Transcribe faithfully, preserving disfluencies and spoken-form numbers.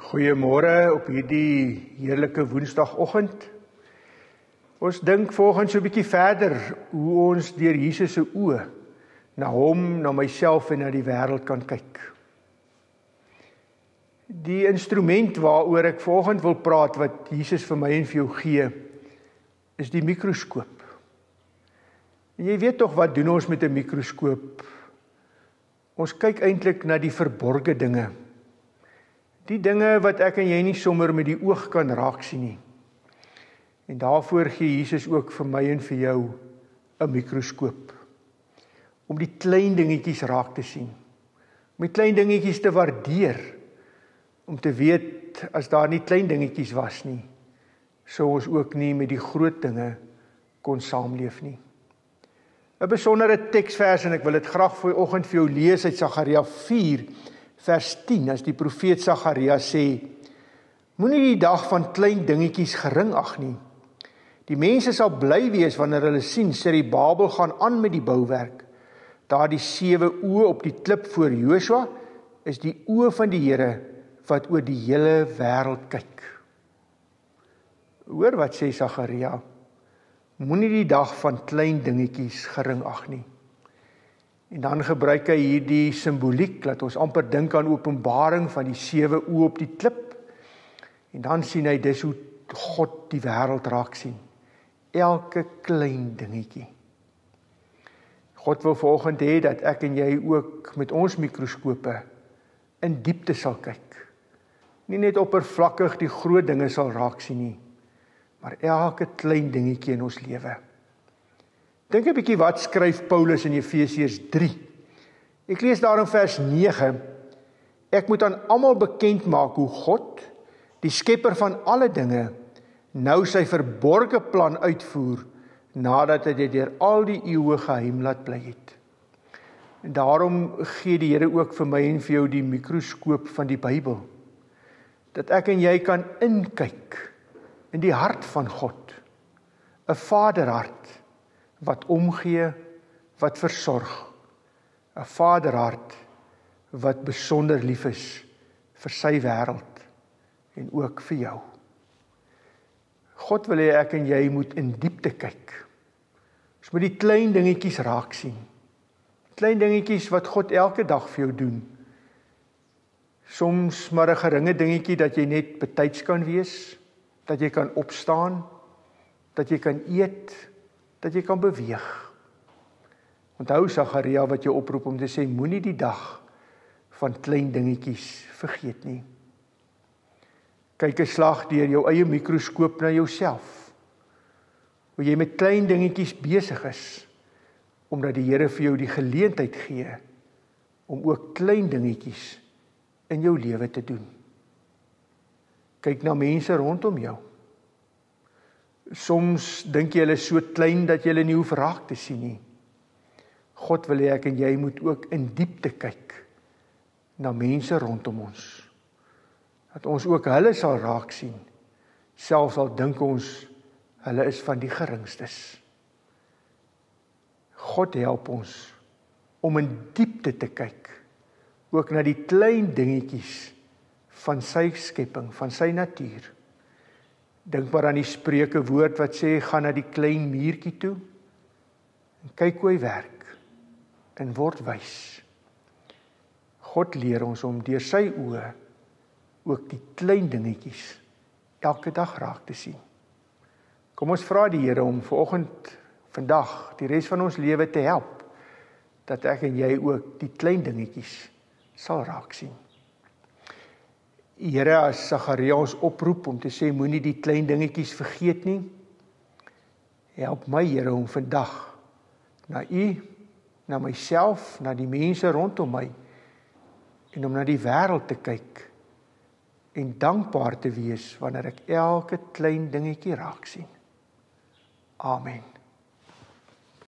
Goeiemôre op hierdie heerlike woensdagoggend. Ons dink volgens so 'n bietjie verder hoe ons deur Jesus se oë na hom, na myself en na die wêreld kan kyk. Die instrument waaroor ek volgens wil praat wat Jesus vir my en vir jou gee, is die mikroskoop. En jy weet tog wat doen ons met 'n mikroskoop? Ons kyk eintlik na die verborgde dinge. Die dinge wat ek en jy nie sommer met die oog kan raak sien nie. En daarvoor gee Jesus ook vir my en vir jou 'n mikroskoop. Om die klein dingetjies raak te sien. Om die klein dingetjies te waardeer. Om te weet, as daar nie klein dingetjies was nie, sou ons ook nie met die groot dinge kon saamleef nie. 'n Besondere teksvers, en ek wil dit graag vanoggend vir jou lees uit Sagaria vier, vers tien, as die profeet Sagaria sê, moenie die dag van klein dingetjies gering ag nie. Die mense sal bly wees wanneer hulle sien, Serubabel gaan aan met die bouwerk. Daar die sewe oë op die klip voor Josua, is die oë van die Here, wat oor die hele wêreld kyk. Hoor wat sê Sagaria, moenie die dag van klein dingetjies gering ag nie. En dan gebruik hy hierdie simboliek, laat ons amper dink aan Openbaring van die sewe oë op die klip. En dan sien hy dis hoe God die wêreld raak sien. Elke klein dingetjie. God wil vanoggend hê dat ek en jy ook met ons mikroskope in diepte sal kyk. Nie net oppervlakkig die groot dinge sal raak sien nie, maar elke klein dingetjie in ons lewe. Dink 'n bietjie wat skryf Paulus in Efesiërs drie. Ek lees daar in vers nege. Ek moet aan almal bekend maak hoe God, die skepper van alle dinge, nou sy verborgde plan uitvoer, nadat hy dit deur al die eeue geheim laat bly het. En daarom gee die Here ook vir my en vir jou die mikroskoop van die Bybel, dat ek en jy kan inkyk in die hart van God, 'n vaderhart, wat omgee, wat versorg, 'n vaderhart, wat besonder lief is vir sy wêreld, en ook vir jou. God wil hê ek en jy moet in diepte kyk. Ons moet die klein dingetjies raak sien. Klein dingetjies wat God elke dag vir jou doen. Soms maar 'n geringe dingetjie dat jy net betyds kan wees, dat jy kan opstaan, dat jy kan eet, dat jy kan beweeg. Onthou Sagaria wat jou oproep om te sê, moenie die dag van klein dingetjies vergeet nie. Kyk 'n slag deur jou eie mikroskoop na jouself. Hoe jy met klein dingetjies besig is, omdat die Here vir jou die geleentheid gee om ook klein dingetjies in jou lewe te doen. Kyk na mense rondom jou. Soms dink jy hulle is so klein dat jy hulle nie hoef raak te sien nie. God wil hê ek en jy moet ook in diepte kyk na mense rondom ons. Dat ons ook hulle sal raak sien, selfs al dink ons hulle is van die geringstes. God help ons om in diepte te kyk, ook na die klein dingetjies van sy skepping, van sy natuur. Dink maar aan die Spreuke woord wat sê, gaan na die klein muurtjie toe, en kyk hoe hy werk, en word wys. God leer ons om deur sy oë ook die klein dingetjies elke dag raak te sien. Kom ons vra die Here om vanoggend, vandag, die res van ons lewe te help, dat ek en jy ook die klein dingetjies sal raak sien. Here, as Sagaria ons oproep om te sê, moenie die klein dingetjies vergeet nie, help my Here om vandag na U, na myself, na die mense rondom my, en om na die wêreld te kyk, en dankbaar te wees wanneer ek elke klein dingetjie raak sien. Amen.